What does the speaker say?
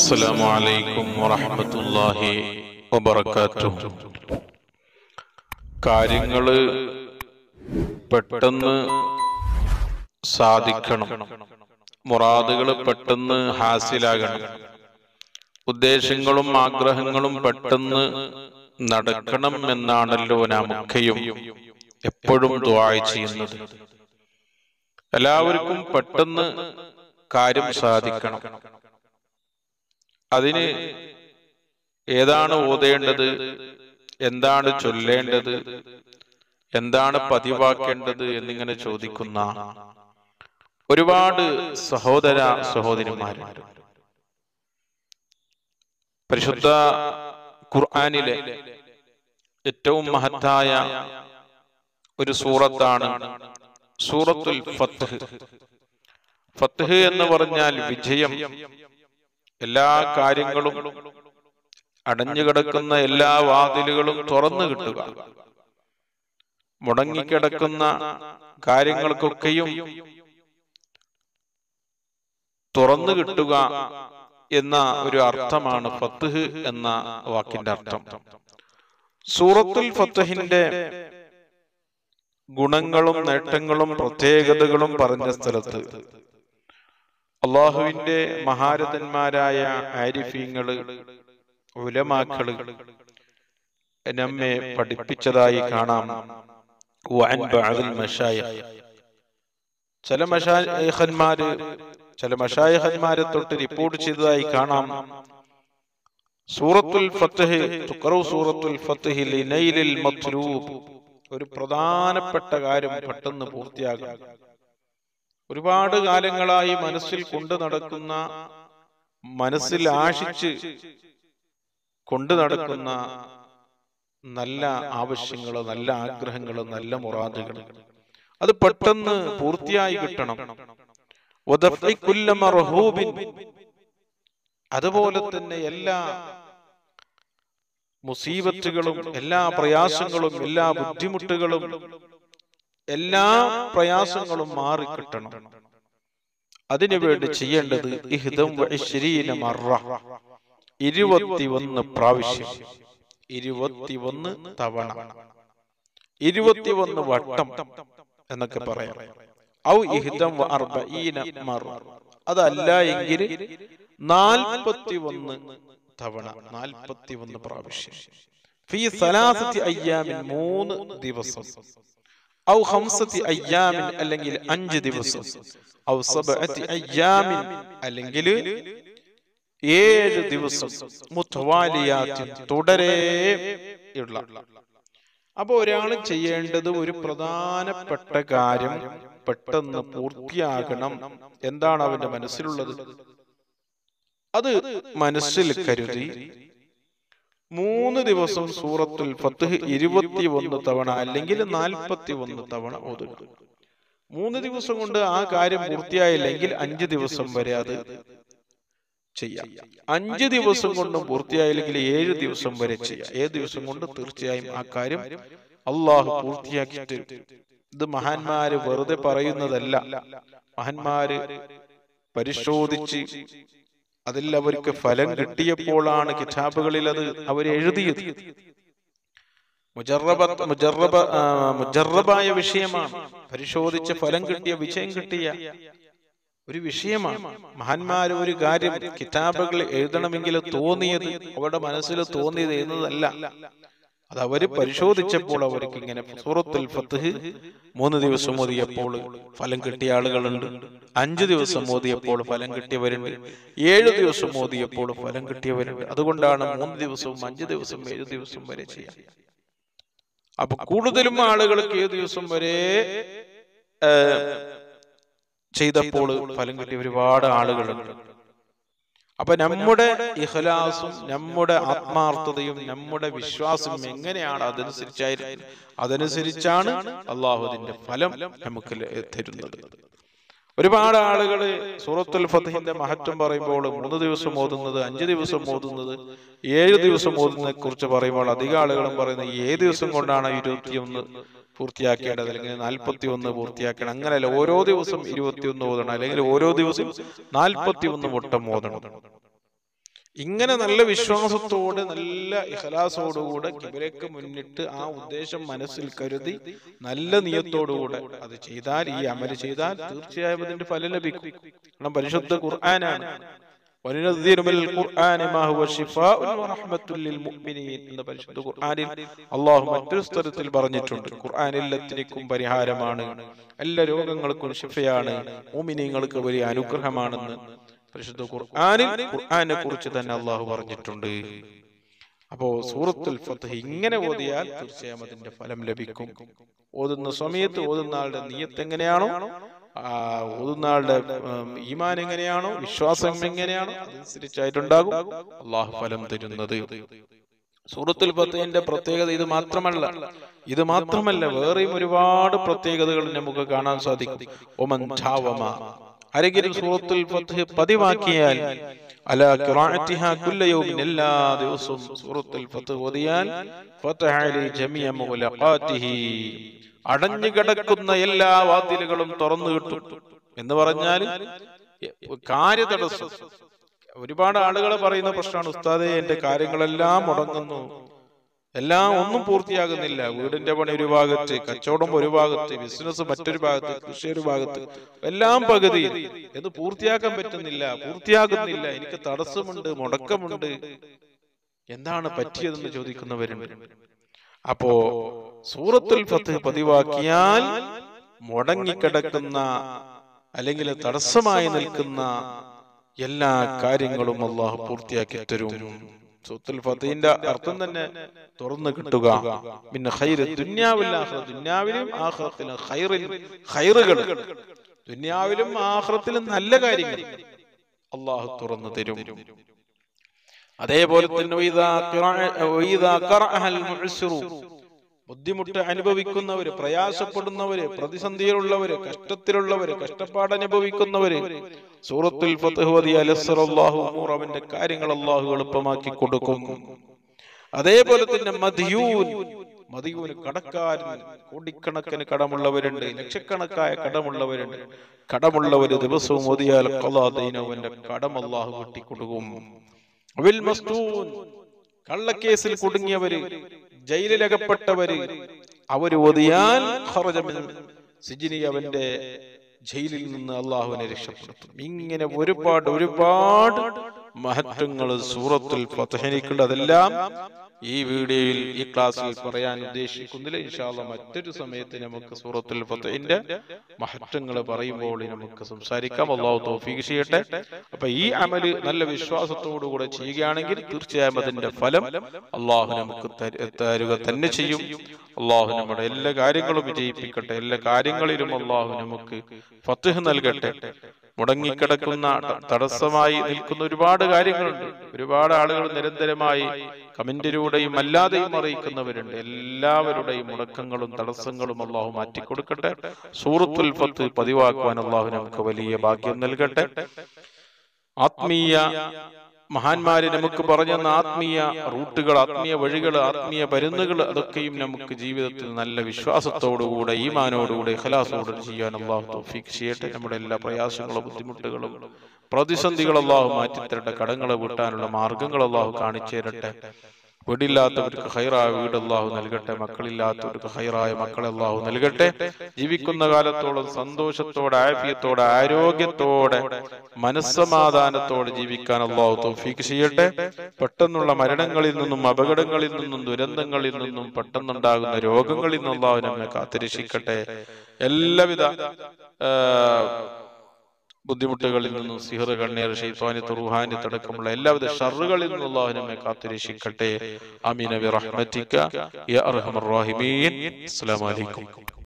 അസ്സലാമു അലൈക്കും വറഹ്മത്തുള്ളാഹി വബറകാതുഹു. കാര്യങ്ങള് പെട്ടെന്ന് സാധിക്കണം, മുറാദുകൾ പെട്ടെന്ന് ഹാസിലാകണം, ഉദ്ദേശങ്ങളും ആഗ്രഹങ്ങളും പെട്ടെന്ന് നടക്കണം എന്നാണല്ലോ നാമൊക്കെയും എപ്പോഴും ദുആ ചെയ്യുന്നത്. എല്ലാവർക്കും പെട്ടെന്ന് കാര്യം സാധിക്കണം. അതിന് ഏതാണ് ഓതേണ്ടത്, എന്താണ് ചൊല്ലേണ്ടത്, എന്താണ് പതിവാക്കേണ്ടത് എന്നിങ്ങനെ ചോദിക്കുന്ന ഒരുപാട് സഹോദര സഹോദരിമാരുണ്ട്. പരിശുദ്ധ ഖുർആനിലെ ഏറ്റവും മഹത്തായ ഒരു സൂറത്താണ് സൂറത്തുൽ ഫത്ഹ്. ഫത്ഹ് എന്ന് പറഞ്ഞാൽ വിജയം. എല്ലാ കാര്യങ്ങളും, അടഞ്ഞുകിടക്കുന്ന എല്ലാ വാതിലുകളും തുറന്നു കിട്ടുക, മുടങ്ങിക്കിടക്കുന്ന കാര്യങ്ങൾക്കൊക്കെയും തുറന്നു കിട്ടുക എന്ന ഒരു അർത്ഥമാണ് ഫത്ഹ് എന്ന വാക്കിന്റെ അർത്ഥം. സൂറത്തുൽ ഫത്ഹിന്റെ ഗുണങ്ങളും നേട്ടങ്ങളും പ്രത്യേകതകളും പറഞ്ഞ സ്ഥലത്ത് അള്ളാഹുവിന്റെ മഹാരഥന്മാരായ ആരിഫീങ്ങള്, ഉലമാക്കള് നമ്മെ പഠിപ്പിച്ചതായി കാണാം. ചില മശായിഖന്മാരെ തൊട്ട് റിപ്പോർട്ട് ചെയ്തതായി കാണാം. സൂറത്തുൽ ഫത്ഹ് തുഖറഉ സൂറത്തുൽ ഫത്ഹി ലിനൈലിൽ മത്ലൂബ്, ഒരു പ്രധാനപ്പെട്ട കാര്യം പെട്ടെന്ന് പൂർത്തിയാകും. ഒരുപാട് കാലങ്ങളായി മനസ്സിൽ കൊണ്ടു നടക്കുന്ന, മനസ്സിൽ ആശിച്ച് കൊണ്ടു നടക്കുന്ന നല്ല ആവശ്യങ്ങള്, നല്ല ആഗ്രഹങ്ങള്, നല്ല മുറാദുകള്, അത് പെട്ടെന്ന് പൂർത്തിയായി കിട്ടണം. അതുപോലെ തന്നെ എല്ലാ മുസീബത്തുകളും, എല്ലാ പ്രയാസങ്ങളും, എല്ലാ ബുദ്ധിമുട്ടുകളും, എല്ലാ പ്രയാസങ്ങളും മാറിക്കിട്ടണം. അതിനുവേണ്ടി ചെയ്യേണ്ടത് 21 പ്രാവശ്യം, 21 തവണ, 21 വട്ടം എന്നൊക്കെ പറയാം. ഔ 41 അതല്ല എങ്കിൽ 41 തവണ, 41 പ്രാവശ്യം. ഫീ 3 അയ്യാമിൻ, 3 ദിവസം. ഔ 5 അയ്യാമിൻ, അല്ലെങ്കിൽ 5 ദിവസം. ഔ 7 അയ്യാമിൻ, അല്ലെങ്കിൽ 7 ദിവസം. മുതവാലിയാത്തിൻ, തുടരെയുള്ള. അപ്പൊ ഒരാൾ ചെയ്യേണ്ടത്, ഒരു പ്രധാനപ്പെട്ട കാര്യം പെട്ടെന്ന് പൂർത്തിയാകണം. എന്താണ് അവന്റെ മനസ്സിലുള്ളത്, അത് മനസ്സിൽ കരുതി 3 ദിവസം സൂറത്തുൽ ഫത്ഹ് 21 തവണ അല്ലെങ്കിൽ 41 തവണ ഓതുക. 3 ദിവസം കൊണ്ട് ആ കാര്യം പൂർത്തിയായില്ലെങ്കിൽ 5 ദിവസം വരെ അത് ചെയ്യാം. 5 ദിവസം കൊണ്ടും പൂർത്തിയായില്ലെങ്കിൽ 7 ദിവസം വരെ ചെയ്യാം. 7 ദിവസം കൊണ്ട് തീർച്ചയായും ആ കാര്യം അള്ളാഹു പൂർത്തിയാക്കി തരും. ഇത് മഹാന്മാര് വെറുതെ പറയുന്നതല്ല. മഹാന്മാര് പരിശോധിച്ച് അതിൽ അവർക്ക് ഫലം കിട്ടിയപ്പോഴാണ് കിതാബുകളിൽ അത് അവർ എഴുതിയത്. മുജറബായ വിഷയമാണ്. പരിശോധിച്ച് ഫലം കിട്ടിയ, വിജയം കിട്ടിയ ഒരു വിഷയമാണ്. മഹാന്മാര് ഒരു കാര്യം കിതാബുകൾ എഴുതണമെങ്കിൽ തോന്നിയത്, അവരുടെ മനസ്സിൽ തോന്നിയത് എന്നതല്ല. അത് അവര് പരിശോധിച്ചപ്പോൾ അവർക്ക് ഇങ്ങനെ സൂറത്തുൽ ഫത്ഹ് 3 ദിവസം ഓതിയപ്പോൾ ഫലം കിട്ടിയ ആളുകളുണ്ട്, 5 ദിവസം ഓതിയപ്പോൾ ഫലം കിട്ടിയവരുണ്ട്, 7 ദിവസം ഓതിയപ്പോൾ ഫലം കിട്ടിയവരുണ്ട്. അതുകൊണ്ടാണ് 3 ദിവസവും 5 ദിവസം 7 ദിവസം വരെ ചെയ്യാം. അപ്പൊ കൂടുതലും ആളുകൾക്ക് 7 ദിവസം വരെ ചെയ്തപ്പോൾ ഫലം കിട്ടിയ ഒരുപാട് ആളുകളുണ്ട്. അപ്പൊ നമ്മുടെ ഇഖ്ലാസും, നമ്മുടെ ആത്മാർത്ഥതയും, നമ്മുടെ വിശ്വാസവും എങ്ങനെയാണ്, അതനുസരിച്ചാണ് അള്ളാഹു അതിന്റെ ഫലം നമുക്ക് തരുന്നത്. ഒരുപാട് ആളുകൾ സൂറത്തുൽ ഫത്ഹിന്റെ മഹത്വം പറയുമ്പോൾ 3 ദിവസം ഓതുന്നത്, 5 ദിവസം ഓതുന്നത്, 7 ദിവസം ഓതുന്നതിനെ കുറിച്ച് പറയുമ്പോൾ അധികം ആളുകളും പറയുന്നത് 7 ദിവസം കൊണ്ടാണ് 21 പൂർത്തിയാക്കേണ്ടത്, അല്ലെങ്കിൽ 41 പൂർത്തിയാക്കണം. അങ്ങനെയല്ല, ഓരോ ദിവസം 21 ഓതണം, അല്ലെങ്കിൽ ഓരോ ദിവസം 41 വട്ടം ഓതണം. ഇങ്ങനെ നല്ല വിശ്വാസത്തോടെ നല്ല ഇഖ്ലാസോടുകൂടെ ഖിബ്ലയ്ക്ക് മുന്നിട്ട് ആ ഉദ്ദേശം മനസ്സിൽ കരുതി നല്ല നിയത്തോടുകൂടെ അത് ചെയ്താൽ, ഈ അമല് ചെയ്താൽ തീർച്ചയായും അതിന്റെ ഫലം ലഭിക്കും. കാരണം പരിശുദ്ധ ഖുർആനാണ് എന്ന പരിശുദ്ധ ഖുർആനിൽ അള്ളാഹു മറ്റൊരു സ്ഥലത്തിൽ പറഞ്ഞിട്ടുണ്ട്. ഖുർആൻ എല്ലാത്തിനും പരിഹാരമാണ്, എല്ലാ രോഗങ്ങൾക്കും ശിഫയാണ്, മുഅ്മിനീങ്ങൾക്ക് വലിയ അനുഗ്രഹമാണെന്ന് പരിശുദ്ധ ഖുർആനെ കുറിച്ച് തന്നെ അള്ളാഹു പറഞ്ഞിട്ടുണ്ട്. അപ്പോ സൂറത്തുൽ ഫത്ഹ് ഇങ്ങനെ ഓതിയാൽ തീർച്ചയായും അതിന്റെ ഫലം ലഭിക്കും. ഓതുന്ന സമയത്ത് ഓതുന്ന ആളുടെ നിയ്യത്ത് എങ്ങനെയാണോ, ഓതുന്ന ആളുടെ ഈമാൻ എങ്ങനെയാണോ, വിശ്വാസം എങ്ങനെയാണോ, അതനുസരിച്ചായിട്ടുണ്ടാകും അള്ളാഹു ഫലം തരുന്നത്. സൂറത്തുൽ ഫത്ഹിന്റെ പ്രത്യേകത ഇത് മാത്രമല്ല വേറെയും ഒരുപാട് പ്രത്യേകതകൾ നമുക്ക് കാണാൻ സാധിക്കും. ഒമൻ ധാവമ, ആരെങ്കിലും സൂറത്തുൽ ഫത്ഹ് പതിവാക്കിയാൽ, അലാ ഖിറാഅത്തിഹാ കുല്ല യൗമിൻ, എല്ലാ ദിവസവും സൂറത്തുൽ ഫത്ഹ് ഓതിയാൽ, ഫതഹ ലി ജമീഅ മുഗ്ലഖാതിഹി, അടഞ്ഞു കിടക്കുന്ന എല്ലാ വാതിലുകളും തുറന്നു കിട്ടും എന്ന് പറഞ്ഞാൽ കാര്യതടസ്സം. ഒരുപാട് ആളുകൾ പറയുന്ന പ്രശ്നമാണ്, ഉസ്താദേ എന്റെ കാര്യങ്ങളെല്ലാം മുടങ്ങുന്നു, എല്ലാം ഒന്നും പൂർത്തിയാകുന്നില്ല, വീടിന്റെ പണി ഒരു ഭാഗത്ത്, കച്ചവടം ഒരു ഭാഗത്ത്, ബിസിനസ് മറ്റൊരു ഭാഗത്ത്, കൃഷി ഒരു ഭാഗത്ത്, എല്ലാം പകുതി, എന്ന് പൂർത്തിയാക്കാൻ പൂർത്തിയാകുന്നില്ല, എനിക്ക് തടസ്സമുണ്ട്, മുടക്കമുണ്ട്, എന്താണ് പറ്റിയതെന്ന് ചോദിക്കുന്നവരുണ്ട്. അപ്പോ സൂറത്തുൽ ഫത്ഹ് പതിവാക്കിയാൽ മുടങ്ങിക്കിടക്കുന്ന അല്ലെങ്കിൽ തടസ്സമായി നിൽക്കുന്ന എല്ലാ കാര്യങ്ങളും അള്ളാഹു പൂർത്തിയാക്കി തരും. സൂറത്തുൽ ഫത്ഹിന്റെ അർത്ഥം തന്നെ തുറന്നു കിട്ടുക, പിന്നെ ഖൈറ് ദുനിയാവിൽ ആഖിറ, ദുനിയാവിലും ആഖിറത്തിലും ഖൈറുകൾ, ദുനിയാവിലും ആഖിറത്തിലും നല്ല കാര്യങ്ങൾ അള്ളാഹു തുറന്നു തരും. അതേപോലെ തന്നെ ബുദ്ധിമുട്ട് അനുഭവിക്കുന്നവര്, പ്രയാസപ്പെടുന്നവര്, പ്രതിസന്ധിയിലുള്ളവര്, കഷ്ടത്തിലുള്ളവര്, കഷ്ടപ്പാട് അനുഭവിക്കുന്നവര് സൂറത്തുൽ ഫത്ഹ് ഓതിയാൽ യസ്സറല്ലാഹു ഉമൂറ, അവന്റെ കാര്യങ്ങൾ അല്ലാഹു എളുപ്പമാക്കി കൊടുക്കും. അതേപോലെ തന്നെ മദിയൂൻ കടക്കാരൻ, കോടിക്കണക്കിന് കടമുള്ളവരുണ്ട്, ലക്ഷക്കണക്കായ കടമുള്ളവര് ദിവസവും ഓതിയാൽ ഖളാ ദൈനഹു, അവന്റെ കടം അല്ലാഹു വെട്ടിക്കൊടുക്കും. കള്ളക്കേസിൽ കുടുങ്ങിയവര്, ജയിലിലകപ്പെട്ടവര്, അവര് ഓതിയാൽ ഖറജ മിൻ സിജ്നി, അവന്റെ ജയിലിൽ നിന്ന് അള്ളാഹുവിനെ രക്ഷപ്പെടുത്തും. ഇങ്ങനെ ഒരുപാട് മഹത്വങ്ങൾ സൂറത്തുൽ ഫത്ഹിനുണ്ട്. അതെല്ലാം ഈ വീഡിയോയിൽ, ഈ ക്ലാസ്സിൽ പറയാൻ ഉദ്ദേശിക്കുന്നില്ല. ഇൻഷാ അല്ലാഹ് മറ്റൊരു സമയത്ത് നമുക്ക് സൂറത്തുൽ ഫത്ഹിന്റെ മഹത്വങ്ങൾ പറയുമ്പോൾ നമുക്ക് സംസാരിക്കാം. അല്ലാഹു തൗഫീഖ് ചെയ്യട്ടെ. അപ്പൊ ഈ അമല് നല്ല വിശ്വാസത്തോടുകൂടെ ചെയ്യുകയാണെങ്കിൽ തീർച്ചയായും അതിന്റെ ഫലം അള്ളാഹു നമുക്ക് തരുക തന്നെ ചെയ്യും. അള്ളാഹു നമ്മുടെ എല്ലാ കാര്യങ്ങളും വിജയിപ്പിക്കട്ടെ. എല്ലാ കാര്യങ്ങളിലും അള്ളാഹു നമുക്ക് ഫത്ഹ് നൽകട്ടെ. മുടങ്ങിക്കിടക്കുന്ന, തടസ്സമായി നിൽക്കുന്ന ഒരുപാട് കാര്യങ്ങളുണ്ട്. ഒരുപാട് ആളുകൾ നിരന്തരമായി കമന്റിലൂടെയും അല്ലാതെയും അറിയിക്കുന്നവരുണ്ട്. എല്ലാവരുടെയും മുടക്കങ്ങളും തടസ്സങ്ങളും അള്ളാഹു മാറ്റിക്കൊടുക്കട്ടെ. സൂറത്തുൽ ഫത്ഹ് പതിവാക്കുവാൻ അള്ളാഹു നമുക്ക് വലിയ ഭാഗ്യം നൽകട്ടെ. ആത്മീയ മഹാന്മാര് നമുക്ക് പറഞ്ഞു തന്ന ആത്മീയ റൂട്ടുകൾ, ആത്മീയ വഴികൾ, ആത്മീയ മരുന്നുകൾ, അതൊക്കെയും നമുക്ക് ജീവിതത്തിൽ നല്ല വിശ്വാസത്തോടുകൂടെ, ഈമാനോടുകൂടെ, ഇഖ്ലാസോടുകൂടെ ചെയ്യാൻ അല്ലാഹു തൗഫീഖ് ചെയ്യട്ടെ. നമ്മുടെ എല്ലാ പ്രയാസങ്ങളും, ബുദ്ധിമുട്ടുകളും, പ്രതിസന്ധികൾ അല്ലാഹു മാറ്റിത്തരട്ടെ. കടങ്ങളെ വീട്ടാനുള്ള മാർഗങ്ങൾ അല്ലാഹു കാണിച്ചു തരട്ടെ. വീടില്ലാത്തവർക്ക് ഖൈറായ വീട് അല്ലാഹു നൽകട്ടെ. മക്കളില്ലാത്തവർക്ക് ഖൈറായ മക്കളെ അല്ലാഹു നൽകട്ടെ. ജീവിക്കുന്ന കാലത്തോളം സന്തോഷത്തോടെ, ആഫിയത്തോടെ, ആരോഗ്യത്തോടെ, മനസ്സമാധാനത്തോടെ ജീവിക്കാൻ അല്ലാഹു തൗഫീഖ് ചെയ്യട്ടെ. പെട്ടെന്നുള്ള മരണങ്ങളിൽ നിന്നും, അപകടങ്ങളിൽ നിന്നും, ദുരന്തങ്ങളിൽ നിന്നും, പെട്ടെന്നുണ്ടാകുന്ന രോഗങ്ങളിൽ നിന്നും അല്ലാഹു നമ്മെ കാത്തുരക്ഷിക്കട്ടെ. എല്ലാവിധ ബുദ്ധിമുട്ടുകളിൽ നിന്നും, സിഹർ, കണ്ണീർ, ശൈത്വാനിയത്ത്, റൂഹാനിയത്ത് അടക്കമുള്ള എല്ലാവിധ ഷർറുകളിൽ നിന്നും അല്ലാഹു നമ്മെ കാത്തുരക്ഷിക്കട്ടെ. ആമീൻ ബിറഹ്മതിക യാ അർഹമർ റഹീമീൻ. അസ്സലാമു അലൈക്കും.